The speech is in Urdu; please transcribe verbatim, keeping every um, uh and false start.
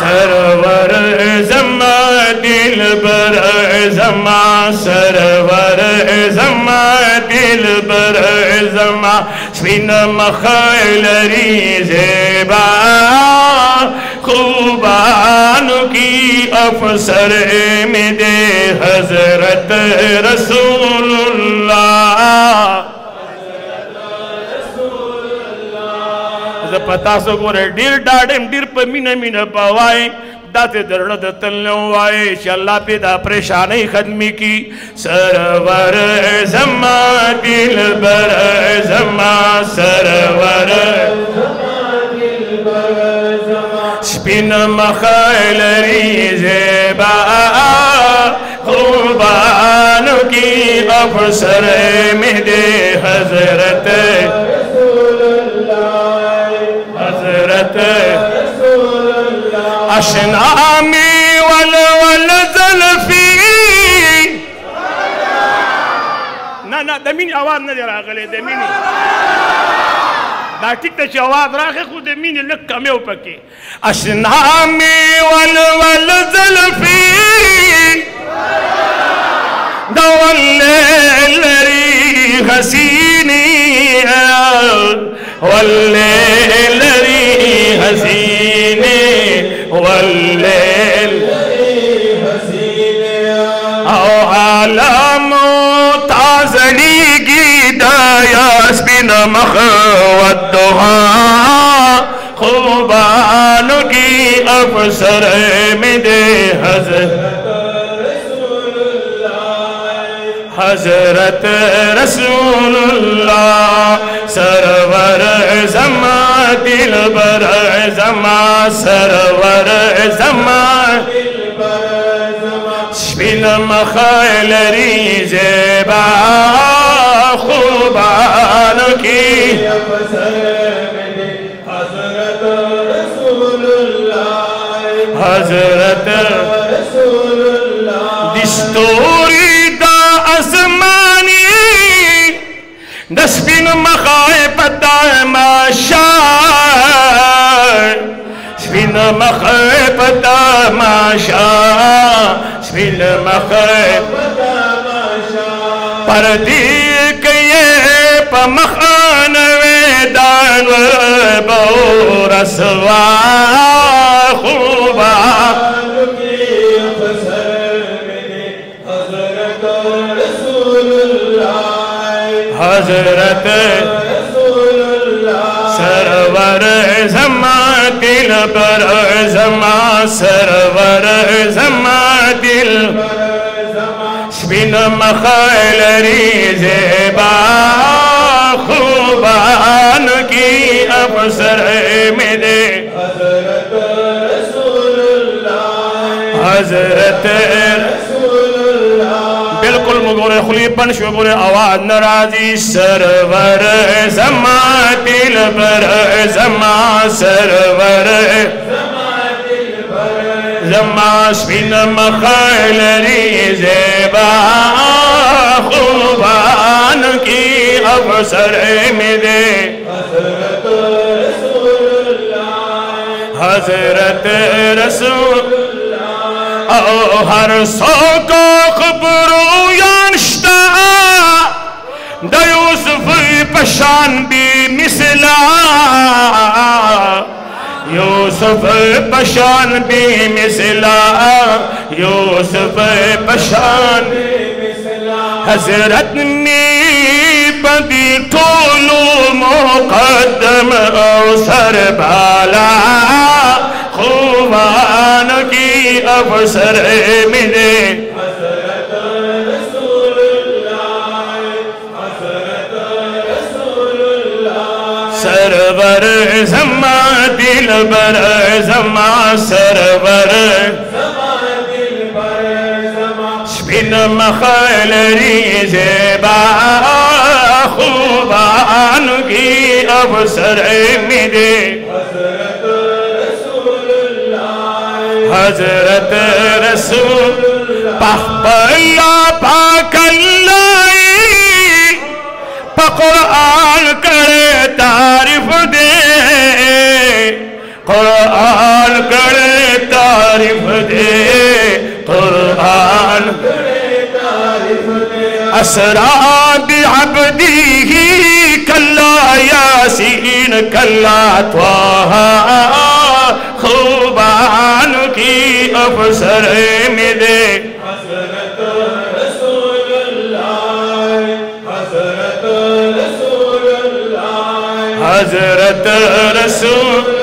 سرور زما دلبر زما سرور زما دلبر زما سپین مخ لري زیبا خوبانو کی افسر میں دے حضرت رسول اللہ پتا سو گورے ڈیر ڈاڑیم ڈیر پا مینہ مینہ پاوائیں داتے درد تلنوں وائے شاللہ پیدا پریشانی ختمی کی سرور زما دلبر زما سرور سپین مخیلری زیبا خوبانو کی افسر میں دے حضرت حضرت اشنامی والول ظلفی نا نا دمینی آواز ندر آگلے دمینی دا ٹک تا چی آواز راکھے خود دمینی لکا میں اوپکے اشنامی والول ظلفی دا واللیل ری حسینی واللیل ری حسینی واللیل او عالم تازلی گی دایا سپین مخودہا خوبانو کی افسر میں دے حضرت حضرت رسول اللہ سرور زما دلبر زما سرور زما سپین مخیلری زیبا خوبانو کی حضرت رسول اللہ حضرت رسول اللہ دستوری دسپین مخائے پتا ماشاء سپین مخائے پتا ماشاء سپین مخائے پتا ماشاء پردی کئے پا مخان ویدان و بورسوا خوبا حضرت سرور زما دلبر زما سرور زما دل سپین مخیلری زیبا خوبان کی افسر میں دے حضرت رسول اللہ حضرت رسول اللہ بالکل مگونے خلی پنش مگونے آواز نرازی سرور زما دلبر زما سرور زما سپین مخیلری زیبا خوبان کی افسر میں دے حضرت رسول اللہ حضرت رسول او ہر سو کو خبرو یانشتا دا یوسف پشان بھی مثلا یوسف پشان بھی مثلا یوسف پشان بھی مثلا حضرت نے بدی ٹولو مقدم او سر بالا خوبان کی افسر میں دے حضرت رسول اللہ حضرت رسول اللہ سرور زما دلبر زما سرور زما دلبر زما سپین مخیلری زیبا خوبان کی افسر میں دے حضرت رسول پاک اللہ پاک اللہ پا قرآن کرے تعریف دے قرآن کرے تعریف اسرا بعبده کلا یاسین کلا طه خوبان کی افسر میں دے حضرت رسول اللہ حضرت رسول اللہ حضرت رسول